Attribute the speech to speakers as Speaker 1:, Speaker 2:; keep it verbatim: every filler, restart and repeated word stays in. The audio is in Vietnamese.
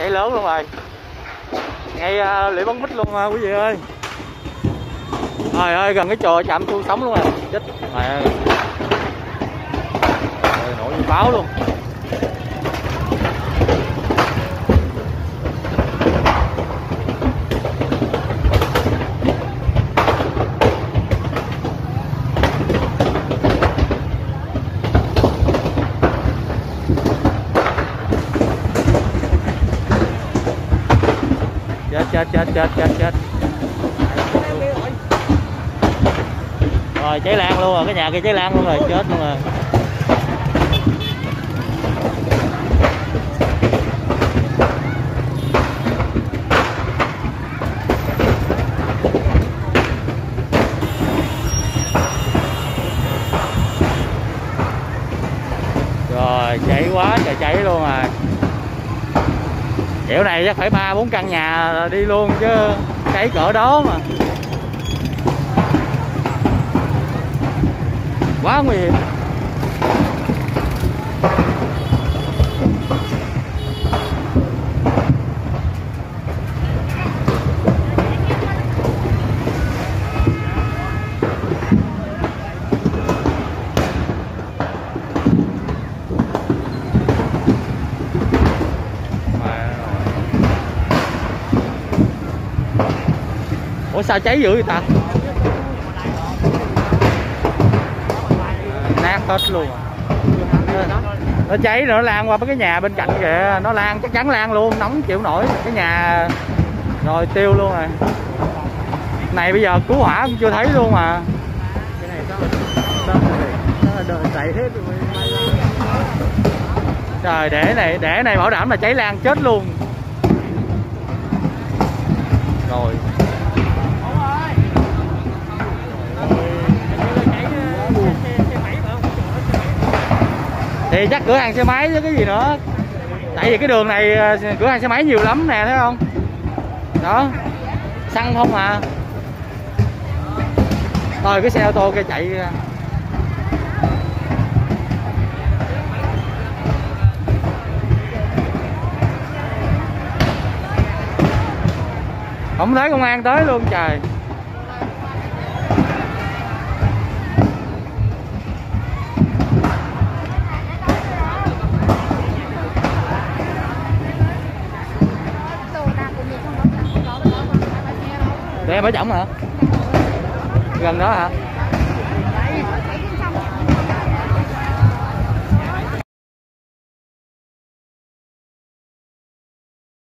Speaker 1: cháy lớn luôn rồi, ngay uh, lưỡi bắn mít luôn uh, quý vị ơi. Trời ơi, gần cái chùa chạm thu sống luôn rồi, chết mày ơi. Trời, nổ như pháo luôn. Chết chết chết chết chết chết. Rồi cháy lan luôn rồi, cái nhà kia cháy lan luôn rồi, chết luôn rồi. Rồi cháy quá trời cháy luôn rồi. Kiểu này chắc phải ba bốn căn nhà đi luôn chứ, cháy cỡ đó mà. Quá nguy hiểm. Ủa sao cháy dữ vậy ta? Nát hết luôn à. Nó cháy rồi nó lan qua mấy cái nhà bên cạnh kìa, nó lan chắc chắn lan luôn, nóng chịu nổi cái nhà rồi tiêu luôn rồi. Này bây giờ cứu hỏa cũng chưa thấy luôn mà. Cái này nó chạy hết rồi. Trời, để này để này bảo đảm là cháy lan chết luôn. Rồi. Thì chắc cửa hàng xe máy chứ cái gì nữa. Tại vì cái đường này cửa hàng xe máy nhiều lắm nè, thấy không? Đó, xăng không à. Rồi cái xe ô tô kia chạy ra. Không thấy công an tới luôn trời. Để em ở trọng hả? Gần đó hả?